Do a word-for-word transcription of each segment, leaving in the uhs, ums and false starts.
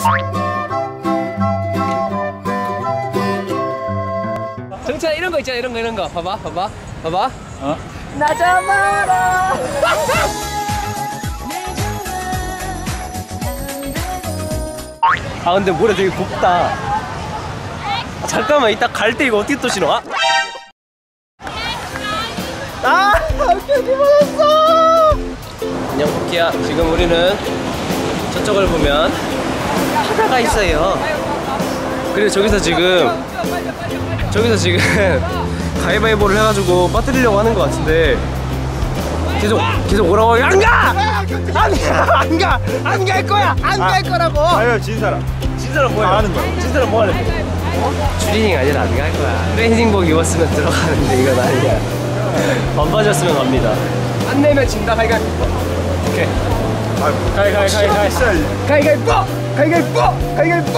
정찬아 이런 거 있잖아. 이런 거 이런 거 봐봐 봐봐 봐봐. 어? 나 잡아라. 아 근데 모래 되게 곱다. 아, 잠깐만 이따 갈 때 이거 어떻게 또 신어? 아, 아 여기 받았어. 안녕 쿠키야. 지금 우리는 저쪽을 보면 바다가 있어요. 그리고 저기서 지금 저기서 지금 가위바위보를 해가지고 빠뜨리려고 하는 것 같은데 계속 계속 오라고. 안 가! 안 가! 안 가! 안 갈 거야! 안 갈 거라고! 아유 진 사람 진 사람 뭐야? 다 하는 거야. 진 사람 뭐 하는 거야? 추리닝 아니라 안 갈 거야. 트레이닝복 입었으면 들어가는데 이건 아니야. 반바지였으면 갑니다. 안 내면 진다. 가위가위보. 오케이. 가위 가위 가위 가위 가위가위보! 가위가위보! 가위가위보!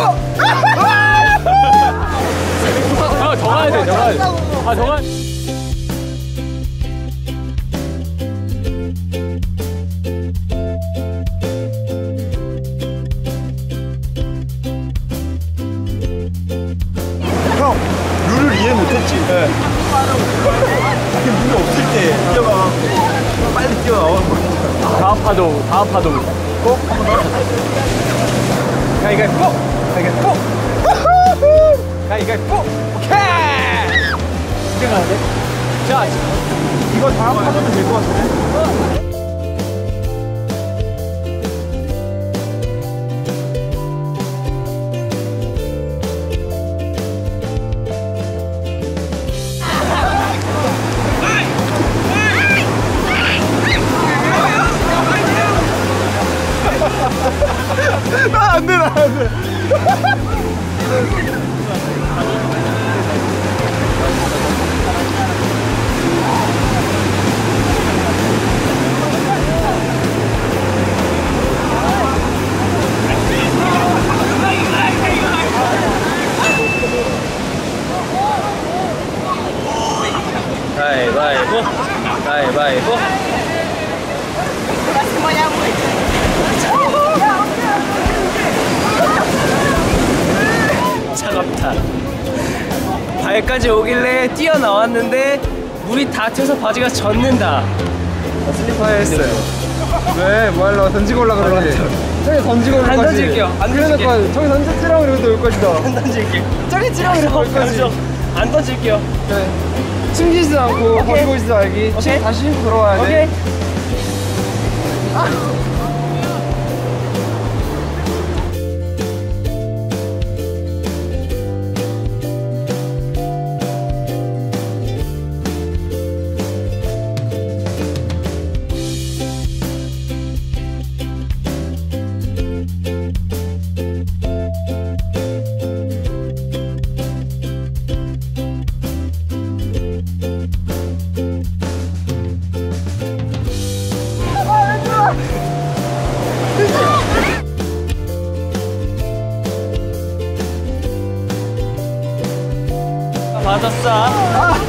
아, 더 가야 돼, 더 가야 돼. 아, 더 가야 돼. 형 룰을 이해 못했지? 네. 이렇게 물이 없을 때 뛰어가고 빨리 뛰어나오는 거야. 다합파도, 다합파도. 꼭 한번 더. 가위가위보! 가위가위보! 가위가위보! 오케이! 이제 가야 돼? 자, 이거 다음 하면 될 것 같은데? 나 안 돼, 나 안 돼. 가위바위보! 가위바위보! 차갑다. 발까지 오길래 뛰어나왔는데 물이 다 튀어서 바지가 젖는다. 아, 슬리퍼에 했어요. 왜? 뭐 하려고 던지고 올라 그러지? 저기 던지고 올 거지. 안 던질게요. 안 던질게요. 저기 던졌지라고 이러면 올 것이다. 안 던질게요. 저기 찌라고 이러면 올 거지. 안 던질게요. 그래. 숨기지도 않고 버리고 있지도 알기. 오케이. 다시 힘 들어와야 돼. 오케이. 아. 맞았어. 아.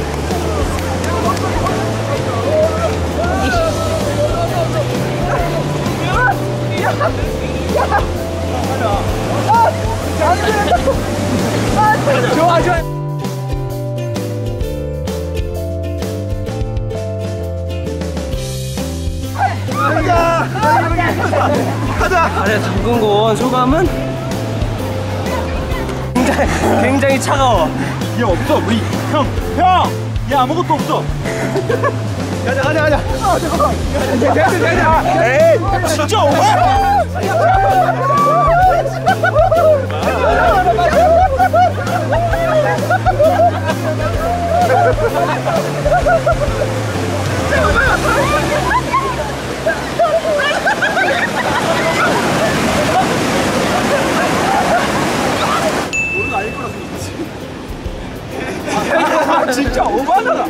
좋아 좋아. 가자. 가자. 아래 담근 곳 소감은 굉장히, 굉장히 차가워. 얘 없어 우리 형 형! 얘 아무것도 없어. 가자 가자 가자. 아 잠깐만. 가자 가자. 에이 진짜 오바. 오늘 아닐 거라서 그렇지. 진짜 오바잖아.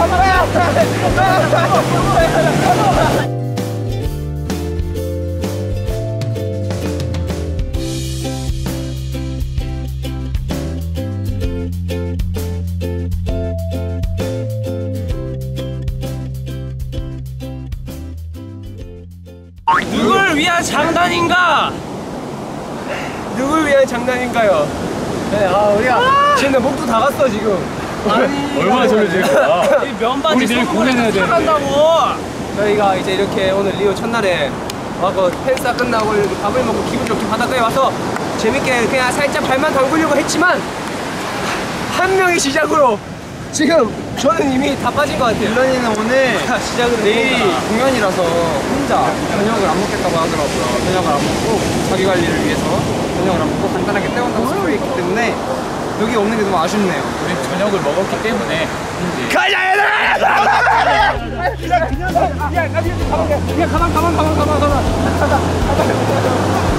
누굴 위한 장난인가? 누굴 위한 장난인가요? 네, 아 우리가 지금 목도 다 갔어 지금. 아니 얼마나 졸려질 거야? 이 면바지 우리 내일 공연해야 되는데. 한다고. 저희가 이제 이렇게 오늘 리오 첫날에 와서 팬싸 끝나고 이렇게 밥을 먹고 기분 좋게 바닷가에 와서 재밌게 그냥 살짝 발만 담그려고 했지만 한 명이 시작으로 지금 저는 이미 다 빠진 것 같아요. 빌런이는 오늘 시작으로 내일이 공연이라서 혼자 저녁을 안 먹겠다고 하더라고요. 저녁을 안 먹고 자기 관리를 위해서 저녁을 안 먹고 간단하게 때운다고 스토리 있기 때문에 여기 없는 게 너무 아쉽네요. 우리 저녁을 먹었기 때문에 이제 가자 얘들아! 그냥 그냥 야 그냥 가만 가만 가만 가만 가만 가자 가자.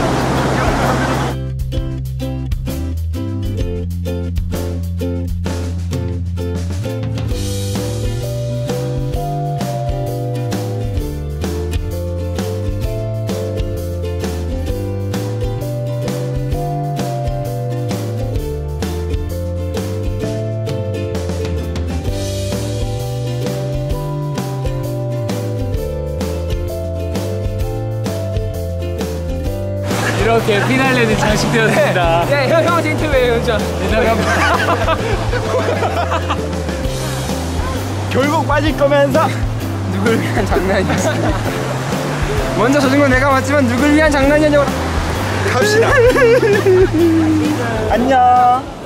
이렇게 피날레는 장식되었습니다. 네, 형 형한테 인터뷰해요, 혼자. 결국 빠질 거면서 누굴 위한 장난이었어. 먼저 져준 건 내가 맞지만 누굴 위한 장난이냐고. 갑시다. 안녕.